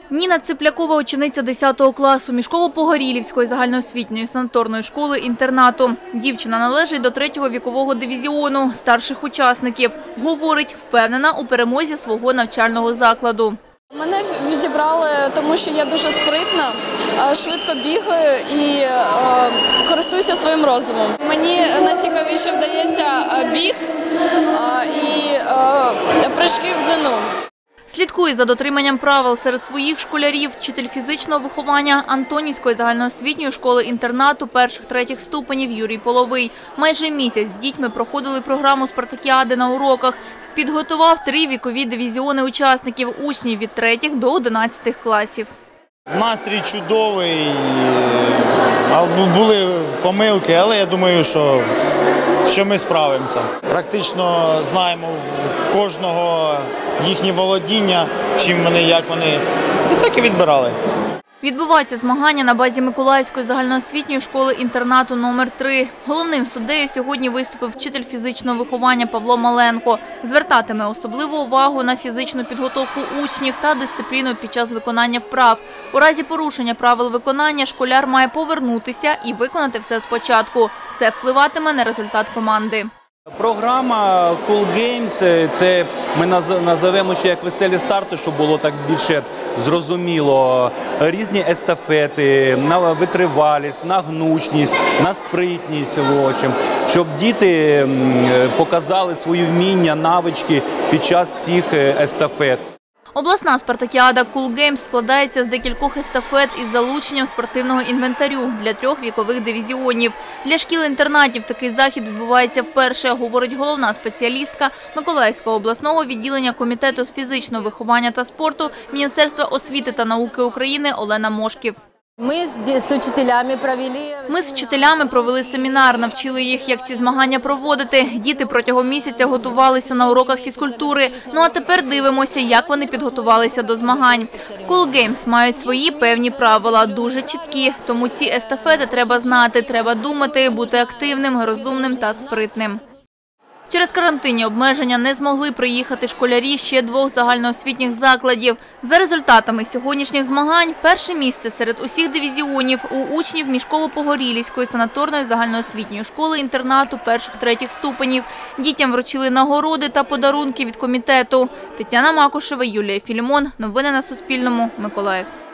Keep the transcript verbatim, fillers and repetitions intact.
Ніна Циплякова – учениця десятого класу Мішково-Погорілівської загальноосвітньої санаторної школи-інтернату. Дівчина належить до третього вікового дивізіону старших учасників. Говорить, впевнена у перемозі свого навчального закладу. Мене відібрали, тому що я дуже спритна, швидко бігаю і користуюся своїм розумом. Мені найцікавіше вдається біг і прыжки в длину. Слідкує за дотриманням правил серед своїх школярів вчитель фізичного виховання Антонівської загальноосвітньої школи-інтернату перших-третіх ступенів Юрій Половий. Майже місяць з дітьми проходили програму спартакіади на уроках. Підготував три вікові дивізіони учасників – учнів від третіх до одинадцятих класів. Настрій чудовий, були помилки, але я думаю, що, що ми справимося. Практично знаємо кожного їхнє володіння, чим вони, як вони, і так і відбирали. Відбуваються змагання на базі Миколаївської загальноосвітньої школи-інтернату номер три. Головним суддею сьогодні виступив вчитель фізичного виховання Павло Маленко. Звертатиме особливу увагу на фізичну підготовку учнів та дисципліну під час виконання вправ. У разі порушення правил виконання школяр має повернутися і виконати все спочатку. Це впливатиме на результат команди. Програма Cool Games – це ми називаємо ще як веселі старти, щоб було так більше зрозуміло. Різні естафети, на витривалість, на гнучність, на спритність, в общем, щоб діти показали свої вміння, навички під час цих естафет. Обласна спартакіада Cool Games складається з декількох естафет із залученням спортивного інвентарю для трьох вікових дивізіонів. Для шкіл-інтернатів такий захід відбувається вперше, говорить головна спеціалістка Миколаївського обласного відділення Комітету з фізичного виховання та спорту Міністерства освіти та науки України Олена Мошків. Ми з вчителями провели... Ми з вчителями провели семінар, навчили їх, як ці змагання проводити. Діти протягом місяця готувалися на уроках фізкультури. Ну а тепер дивимося, як вони підготувалися до змагань. Cool Games мають свої певні правила, дуже чіткі. Тому ці естафети треба знати, треба думати, бути активним, розумним та спритним. Через карантинні обмеження не змогли приїхати школярі ще двох загальноосвітніх закладів. За результатами сьогоднішніх змагань перше місце серед усіх дивізіонів у учнів Мішково-Погорілівської санаторної загальноосвітньої школи-інтернату перших-третіх ступенів. Дітям вручили нагороди та подарунки від комітету. Тетяна Макушева, Юлія Філімон. Новини на Суспільному. Миколаїв.